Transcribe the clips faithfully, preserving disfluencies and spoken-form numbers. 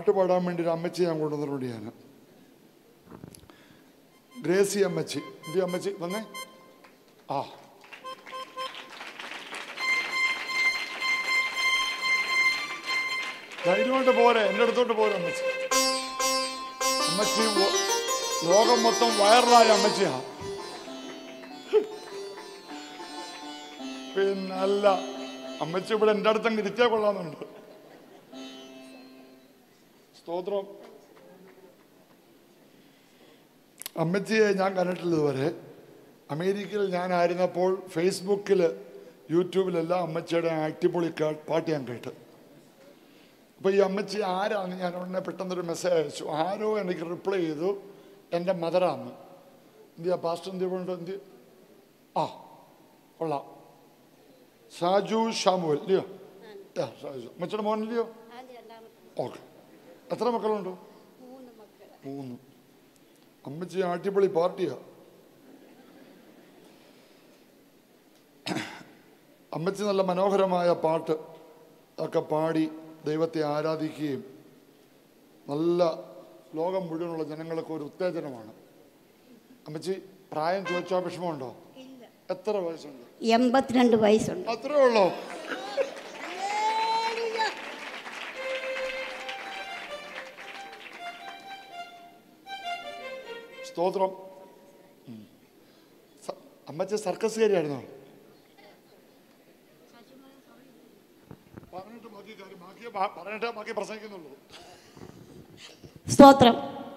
പാട്ട് പാടാൻ വേണ്ടി ഒരു അമ്മച്ചി ഞാൻ കൊണ്ടുവന്നിട്ടുണ്ട്. ഞാൻ ഗ്രേസി അമ്മച്ചി. എന്തി അമ്മച്ചി വന്നേ. ആ ധൈര്യമായിട്ട് പോരെ, എൻ്റെ അടുത്തോട്ട് പോരെ അമ്മച്ചി. അമ്മച്ചി ലോകം മൊത്തം വൈറലായ അമ്മച്ചിയാ. പിന്നല്ല, അമ്മച്ചി ഇവിടെ എൻ്റെ അടുത്തങ്ങ് ഇരുത്തിയാ കൊള്ളാന്നുണ്ട്. സ്തോത്രം. അമ്മച്ചിയെ ഞാൻ കണ്ടിട്ടില്ല ഇതുവരെ. അമേരിക്കയിൽ ഞാനായിരുന്നപ്പോൾ ഫേസ്ബുക്കിൽ യൂട്യൂബിലെല്ലാം അമ്മച്ചിയുടെ അടിപൊളി പാട്ട് ഞാൻ കേട്ട്. അപ്പോൾ ഈ അമ്മച്ചി ആരാന്ന് ഞാൻ ഉടനെ പെട്ടെന്നൊരു മെസ്സേജ് അയച്ചു. ആരോ എനിക്ക് റിപ്ലൈ ചെയ്തു, എൻ്റെ മദറാന്ന്. എന്തിയാ പാസ്റ്റർ എന്ത് കൊണ്ട് എന്ത്? ആ കൊള്ളാം. സാജു ഷാമുവൽ ഇല്ലയോ? സാജു അമ്മച്ചിയുടെ മോനില്ലയോ? ഓക്കെ. എത്ര മക്കളുണ്ട്? മൂന്ന്. അമ്മച്ചി അടിപൊളി പാർട്ടിയാ. അമ്മച്ചി നല്ല മനോഹരമായ പാട്ട് ഒക്കെ പാടി ദൈവത്തെ ആരാധിക്കുകയും നല്ല ലോകം മുഴുവനുള്ള ജനങ്ങൾക്ക് ഒരു ഉത്തേജനമാണ്. അമ്മച്ചി പ്രായം ചോദിച്ചാൽ വിഷമമുണ്ടോ? എത്ര വയസ്സുണ്ട്? എൺപത്തിരണ്ട് വയസ്സുണ്ട്. അത്രേ ഉള്ളോ? സ്തോത്രം. അമ്മച്ചി സർക്കസുകാരിയായിരുന്നോ? പറഞ്ഞിട്ട് ബാക്കി കാര്യം ബാക്കി പറഞ്ഞിട്ട് ബാക്കി പ്രസംഗിക്കുന്നുള്ളൂ. സ്തോത്രം.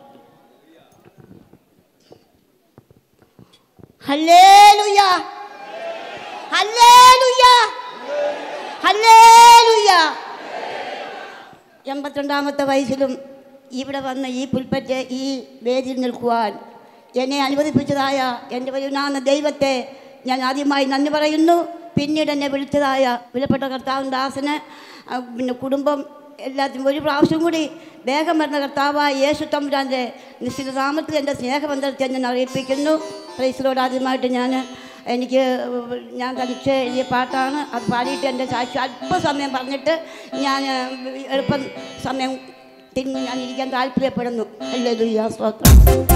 Hallelujah, hallelujah, hallelujah. എൺപത്തിരണ്ടാമത്തെ വയസ്സിലും ഇവിടെ വന്ന ഈ പുൽപ്പറ്റ് ഈ വേദിയിൽ നിൽക്കുവാൻ എന്നെ അനുവദിപ്പിച്ചതായ എൻ്റെ വരുന്ന ദൈവത്തെ ഞാൻ ആദ്യമായി നന്ദി പറയുന്നു. പിന്നീട് എന്നെ വിളിച്ചതായ വിലപ്പെട്ട കർത്താവിൻ്റെ ദാസന്, പിന്നെ കുടുംബം എല്ലാത്തിനും ഒരു പ്രാവശ്യം കൂടി വേഗം വരുന്ന കർത്താവായ യേശു തമ്പുരാൻ്റെ നിശ്ചിത നാമത്തിൽ എൻ്റെ സ്നേഹബന്ധത്തെ ഞാൻ അറിയിപ്പിക്കുന്നു. പ്രൈസിലോട് ആദ്യമായിട്ട് ഞാൻ എനിക്ക് ഞാൻ തനിച്ച് എഴുതിയ പാട്ടാണ്. അത് പാടിയിട്ട് എൻ്റെ സാക്ഷി അല്പസമയം പറഞ്ഞിട്ട് ഞാൻ എളുപ്പം സമയം തിരിഞ്ഞ് ഞാൻ ഇരിക്കാൻ താല്പര്യപ്പെടുന്നു. ഹല്ലേലൂയ, സ്തോത്രം.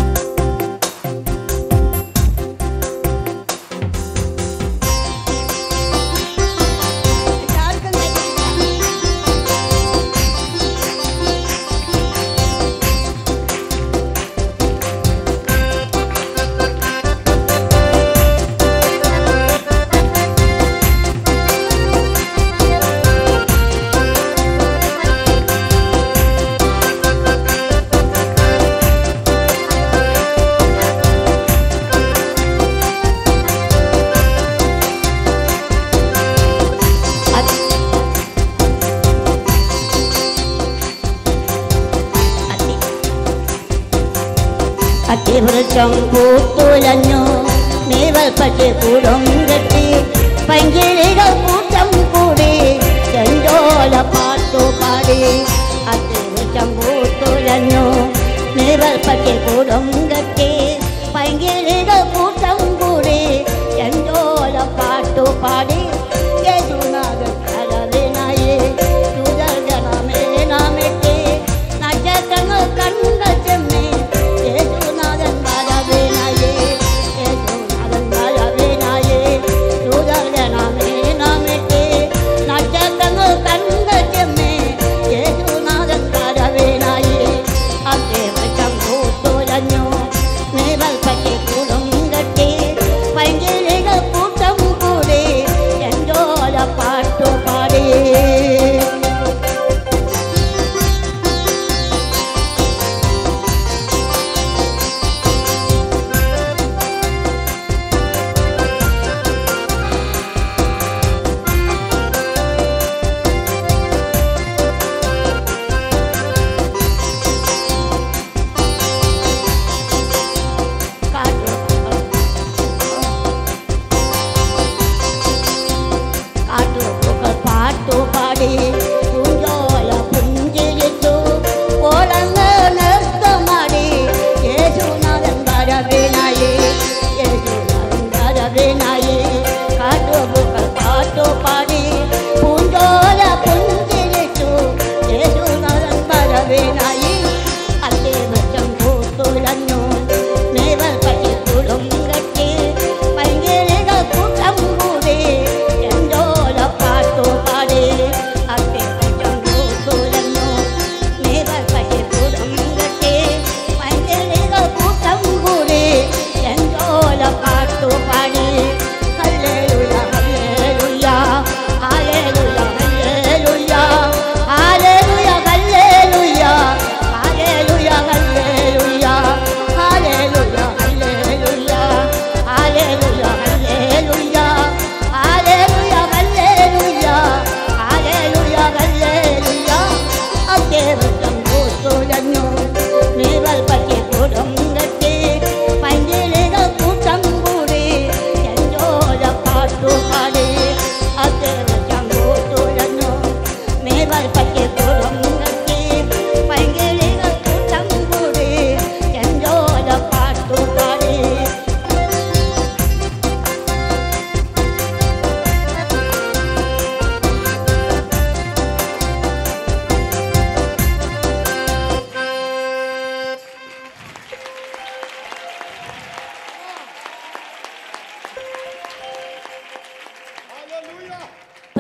അത്തിവൃക്ഷം പൂത്തുലഞ്ഞു, നീവൽപ്പട്ടി കൂടും കെട്ടി, പങ്കിളികൾ കൂട്ടം കൂടി ചെണ്ടോല പാട്ടുപാടി. അത്തിവൃക്ഷം പൂത്തുലഞ്ഞു, നീവൽപ്പട്ടി കൂടും കെട്ടി, പങ്കിളികൾ കൂട്ടം കൂടി ചെണ്ടോല പാട്ടുപാടി. യേശുനാഥൻ വരവിനായി സുജർഗണമേ നാമിട്ട് നക്ഷത്രങ്ങൾ കണ്ണുകൾ ചെമ്മേ. യേശുനാഥൻ വരവിനായി, യേശുനാഥൻ വരവിനായി സുജർഗണമേ നാമിട്ട് നക്ഷത്രങ്ങൾ കണ്ണുകൾ ചെമ്മേ. യേശുനാഥൻ വരവിനായി. അത്തിവൃക്ഷം പൂത്തുലഞ്ഞു, നീവൽപ്പട്ടി കൂടും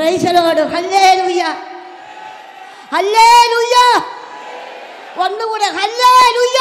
praise the Lord. Hallelujah, hallelujah. ഒന്നുകൂടെ ഹല്ലേലൂയ.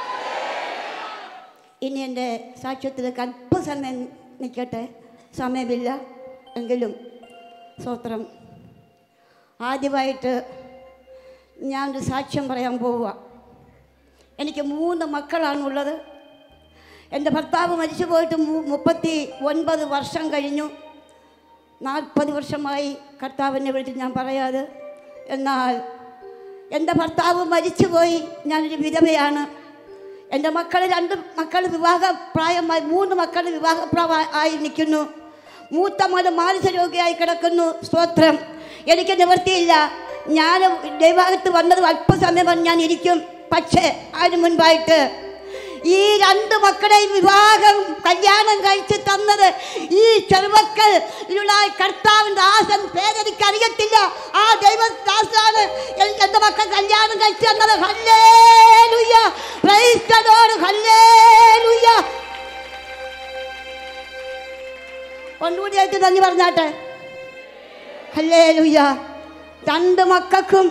ഇനി എൻ്റെ സാക്ഷ്യത്തിലേക്ക് അല്പസമയം നിൽക്കട്ടെ, സമയമില്ല എങ്കിലും സ്തോത്രം. ആദ്യമായിട്ട് ഞാനൊരു സാക്ഷ്യം പറയാൻ പോവുക. എനിക്ക് മൂന്ന് മക്കളാണുള്ളത്. എൻ്റെ ഭർത്താവ് മരിച്ചു പോയിട്ട് മുപ്പത്തി ഒൻപത് വർഷം കഴിഞ്ഞു. നാൽപ്പത് വർഷമായി കർത്താവിനെ വിളിച്ച് ഞാൻ പറയാതെ. എന്നാൽ എൻ്റെ ഭർത്താവ് മരിച്ചുപോയി. ഞാനൊരു വിധവയാണ്. എൻ്റെ മക്കൾ രണ്ട് മക്കൾ വിവാഹപ്രായമായി, മൂന്ന് മക്കൾ വിവാഹപ്രായ ആയി നിൽക്കുന്നു. മൂത്ത മകൻ മാനസിക രോഗിയായി കിടക്കുന്നു. സ്തോത്രം. എനിക്ക് നിവൃത്തിയില്ല. ഞാൻ ദൈവഭാഗത്ത് വന്നത് അല്പസമയം ഞാൻ ഇരിക്കും. പക്ഷേ അതിന് മുൻപായിട്ട് ഈ രണ്ട് മക്കളെയും വിവാഹം കല്യാണം കഴിച്ച് തന്നത് ഈ ചെറുമക്കളിലുള്ള കർത്താവിൻ്റെ ദാസൻ. പേരെനിക്ക് അറിയത്തില്ല. ആ ദൈവദാസനാണ് എൻ്റെ മക്കൾ കല്യാണം കഴിച്ച് തന്നത്. Hallelujah, praise the Lord, hallelujah. ഒന്നുകൂടി ആയിട്ട് നന്ദി പറഞ്ഞാട്ടെ. ഹല്ലേലൂയ. രണ്ട് മക്കൾക്കും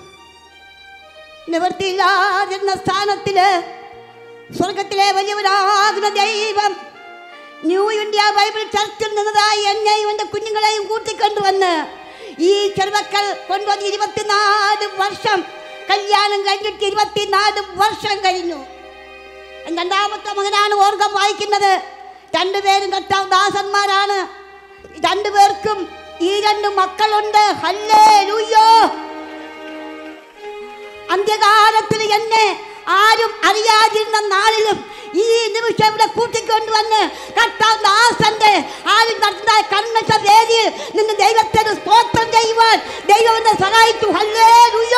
നിവൃത്തിയില്ലാതിരുന്ന സ്ഥാനത്തില് സ്വർഗത്തിലെ വലിയവനാകുന്ന ദൈവം ന്യൂ ഇന്ത്യ ബൈബിൾ ചർച്ചിൽ നിന്നതായി എന്നെയും എൻ്റെ കുഞ്ഞുങ്ങളെയും കൂട്ടിക്കൊണ്ടുവന്ന് ഈ ചെറുമക്കൾ കൊണ്ടുവന്ന് ഇരുപത്തിനാല് വർഷം കല്യാണം കഴിഞ്ഞിട്ട് ഇരുപത്തിനാല് വർഷം കഴിഞ്ഞു. രണ്ടാമത്തെ മകനാണ് ഓർഗം വായിക്കുന്നത്. രണ്ടുപേരും കർത്താവ് ദാസന്മാരാണ്. രണ്ടുപേർക്കും ഈ രണ്ട് മക്കളുണ്ട്. ഹല്ലേലൂയ. അന്ത്യകാലത്തിൽ എന്നെ ആരും അറിയാതിരുന്ന നാളിലും ഈ നിമിഷം ഇവിടെ കൂട്ടിക്കൊണ്ടുവന്ന് കർത്താവ് ദാസന്റെ ആരും നടത്തുന്ന കൺമശ വേദിയിൽ നിന്ന് ദൈവത്തിന് സ്തോത്രം ചെയ്യുവാൻ ദൈവം എന്നെ സഹായിച്ചു. Hallelujah,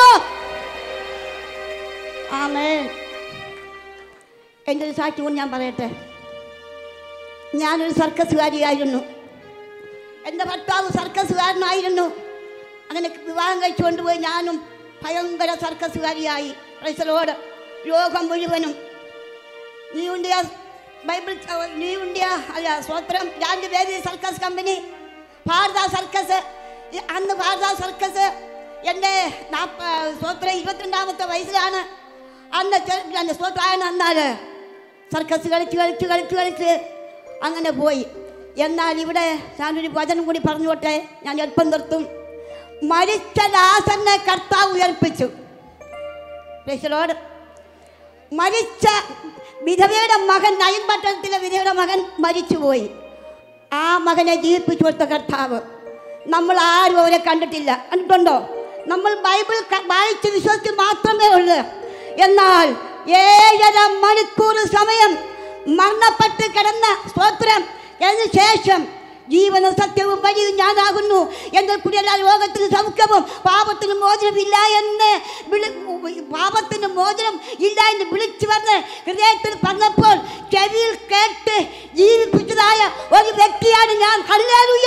amen. എൻ്റെ ഒരു സാക്ഷ്യം ഞാൻ പറയട്ടെ. ഞാനൊരു സർക്കസുകാരിയായിരുന്നു. എൻ്റെ ഭർത്താവ് സർക്കസുകാരനായിരുന്നു. അങ്ങനെ വിവാഹം കഴിച്ചു കൊണ്ടുപോയി ഞാനും ഭയങ്കര സർക്കസുകാരിയായി. Price the Lord. ലോകം മുഴുവനും New India Bible New India അല്ല സ്വത്രം രണ്ട് വേദി സർക്കസ് കമ്പനി, ഭാരത സർക്കസ്. അന്ന് ഭാരത സർക്കസ് എൻ്റെ നാപ്പ സ്വത്രം ഇരുപത്തിരണ്ടാമത്തെ വയസ്സിലാണ് അന്ന് സ്വത്രാണ്. എന്നാൽ സർക്കസ് കളിച്ച് കളിച്ച് കളിച്ച് കളിച്ച് അങ്ങനെ പോയി. എന്നാൽ ഇവിടെ ഞാനൊരു വചനം കൂടി പറഞ്ഞോട്ടെ, ഞാൻ എളുപ്പം നിർത്തും. മരിച്ച ദാസനെ കർത്താവ് ഉയർപ്പിച്ചു. Price the Lord. മരിച്ച വിധവയുടെ മകൻ, നയൻ പട്ടണത്തിലെ വിധവയുടെ മകൻ മരിച്ചുപോയി. ആ മകനെ ജീവിപ്പിച്ചു കൊടുത്ത കർത്താവ്. നമ്മൾ ആരും അവരെ കണ്ടിട്ടില്ല. കണ്ടിട്ടുണ്ടോ? നമ്മൾ ബൈബിൾ വായിച്ച് വിശ്വസിച്ച് മാത്രമേ ഉള്ളൂ. എന്നാൽ ഏഴര മണിക്കൂർ സമയം മരണപ്പെട്ട് കിടന്ന സ്തോത്രം അതിനു ശേഷം ജീവനും സത്യവും വഴിയും ഞാനാകുന്നു, എൻ്റെ കുടിയല്ല ലോകത്തിന് സൗഖ്യവും പാപത്തിന് മോചനമില്ല എന്ന് വിളി പാപത്തിന് മോചനം ഇല്ല എന്ന് വിളിച്ചു വന്ന് ഹൃദയത്തിൽ പറഞ്ഞപ്പോൾ ചെവിയിൽ കേട്ട് ജീവിപ്പിച്ചതായ ഒരു വ്യക്തിയാണ് ഞാൻ. ഹല്ലേലൂയ.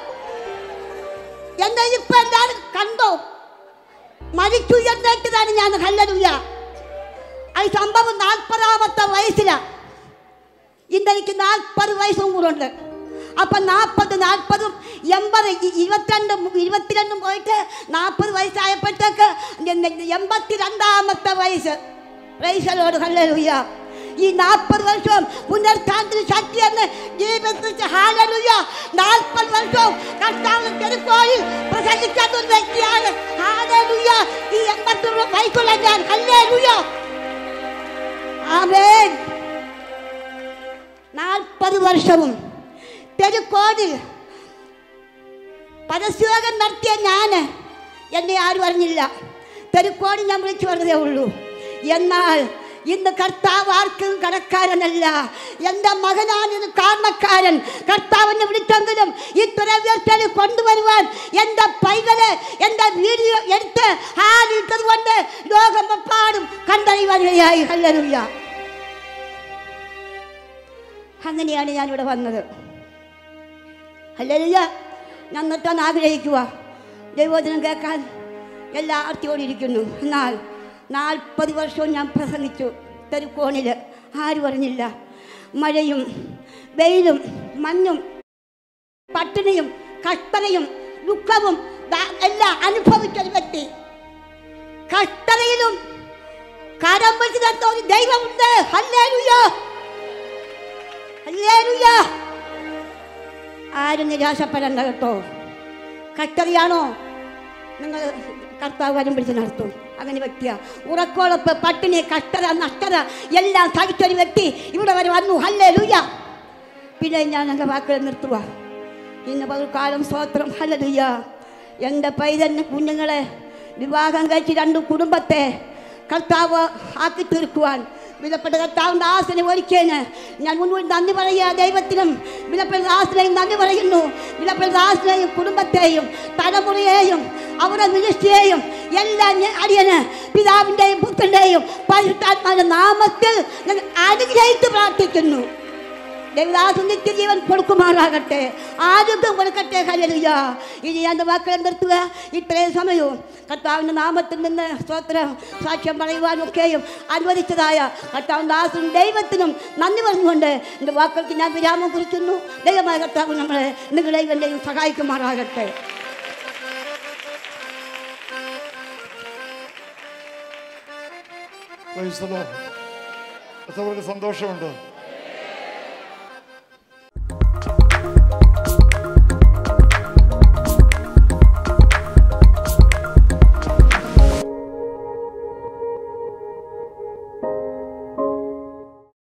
എന്നെ ഇപ്പൊ എന്താണ് കണ്ടോ? മരിച്ചു എന്നേറ്റതാണ് ഞാൻ. ഹല്ലേലൂയ. ഈ സംഭവം നാൽപ്പതാമത്തെ വയസ്സിലാണ്. ഇന്നെനിക്ക് നാൽപ്പത് വയസ്സും കൂടെ ഉണ്ട്. അപ്പം നാൽപ്പത് നാൽപ്പതും എൺപത് ഇരുപത്തിരണ്ടും ഇരുപത്തിരണ്ടും പോയിട്ട് നാൽപ്പത് വയസ്സായപ്പോഴത്തേക്ക് എൺപത്തി രണ്ടാമത്തെ വയസ്സ്. Praise the Lord. ഹല്ലേലൂയ. ഈ നാൽപ്പത് വർഷവും പുനർസ്ഥാനത്തിന് ശക്തിയെന്ന് ജീവിതത്തിൽ ഹല്ലേലൂയ. നാൽപ്പത് വർഷവും കർത്താവ് തെരുക്കോളിൽ പ്രസംഗിക്കാത്ത ഒരു വ്യക്തിയാണ്. ഹല്ലേലൂയ. ഈ എൺപത്തി വയസ്സുള്ള ഞാൻ. Hallelujah, amen. നാൽപ്പത് വർഷവും തെരുക്കോടിൽ പരസ്യോഗം നടത്തിയ ഞാൻ, എന്നെ ആരും അറിഞ്ഞില്ല. തെരുക്കോടി ഞാൻ വിളിച്ചു പറഞ്ഞതേ ഉള്ളൂ. എന്നാൽ ഇന്ന് കർത്താവ് ആർക്കും കടക്കാരനല്ല. എൻ്റെ മകനാണ് കാരണക്കാരൻ. കർത്താവിനെ വിളിച്ചെങ്കിലും ഇത്ര ഉയർച്ചയിൽ കൊണ്ടുവരുവാൻ എൻ്റെ പൈതല് എൻ്റെ വീഡിയോ എടുത്ത് ഹാലിട്ടത് കൊണ്ട് ലോകമെപ്പാടും കണ്ടറിയുവാനിടയായി. ഹല്ലേലൂയ. അങ്ങനെയാണ് ഞാനിവിടെ വന്നത്. ഹല്ലേലൂയ. ഞാൻ നിർത്താൻ ആഗ്രഹിക്കുക. ദൈവവചനം കേൾക്കാൻ എല്ലാ ആർത്തിയോടിരിക്കുന്നു. എന്നാൽ നാൽപ്പത് വർഷവും ഞാൻ പ്രസംഗിച്ചു തെരുക്കോണിൽ. ആരും അറിഞ്ഞില്ല. മഴയും വെയിലും മഞ്ഞും പട്ടിണിയും കഷ്ടതയും ദുഃഖവും എല്ലാം അനുഭവിച്ചൊരു വ്യക്തി. കഷ്ടതയിലും കരം പിടിച്ച് നടത്തുന്ന ഒരു ദൈവമുണ്ട്. Hallelujah, hallelujah. ആരും നിരാശപ്പെടണ്ട കേട്ടോ. കഷ്ടതയാണോ നിങ്ങൾ കർത്താവ് വരും പിടിച്ച് നടത്തും. അങ്ങനെ വ്യക്തിയാ. ഉറക്കോളപ്പ്, പട്ടിണി, കഷ്ടത, നഷ്ടത എല്ലാം സഹിച്ചൊരു വ്യക്തി ഇവിടെ വരെ വന്നു. ഹല്ലേലൂയ. പിന്നെ ഞാൻ എൻ്റെ വാക്കുകൾ നിർത്തുക. ഇന്ന് പകൽക്കാലം സ്തോത്രം. ഹല്ലേലൂയ. എൻ്റെ പൈതലിന് കുഞ്ഞുങ്ങളെ വിവാഹം കഴിച്ച് രണ്ട് കുടുംബത്തെ കർത്താവ് ആക്കി തീർക്കുവാൻ വിലപ്പെട്ട കർത്താവിൻ്റെ ആസനെ ഒരുക്കിയതിന് ഞാൻ മുൻകൂട്ടി നന്ദി പറയുക. ദൈവത്തിനും വിലപ്പെട്ട ആസനെയും നന്ദി പറയുന്നു. വിലപ്പെട്ട ആസനെയും കുടുംബത്തെയും തലമുറയെയും അവരുടെ മിനിസ്ട്രിയെയും എല്ലാം അടിയന് പിതാവിൻ്റെയും പുത്രൻ്റെയും പരിശുദ്ധാത്മാവിന്റെ നാമത്തിൽ ഞാൻ അനുഗ്രഹിച്ച് പ്രാർത്ഥിക്കുന്നു. ദൈവദാസൻ നിത്യജീവൻ കൊടുക്കുമാറാകട്ടെ, ആരോഗ്യം കൊടുക്കട്ടെ. ഹല്ലേലൂയ. ഇനി എൻ്റെ വാക്കുകൾ നിർത്തുക. ഇത്രയും സമയവും കർത്താവിൻ്റെ നാമത്തിൽ നിന്ന് സ്തോത്രം സാക്ഷ്യം പറയുവാനൊക്കെയും അനുവദിച്ചതായ കർത്താവിൻ്റെ ദാസനും ദൈവത്തിനും നന്ദി പറഞ്ഞുകൊണ്ട് എൻ്റെ വാക്കുകൾക്ക് ഞാൻ വിരാമം കുറിക്കുന്നു. ദൈവമായ കർത്താവ് നമ്മളെ നിങ്ങളെയും എൻ്റെയും സഹായിക്കുമാറാകട്ടെ. സന്തോഷമുണ്ട്.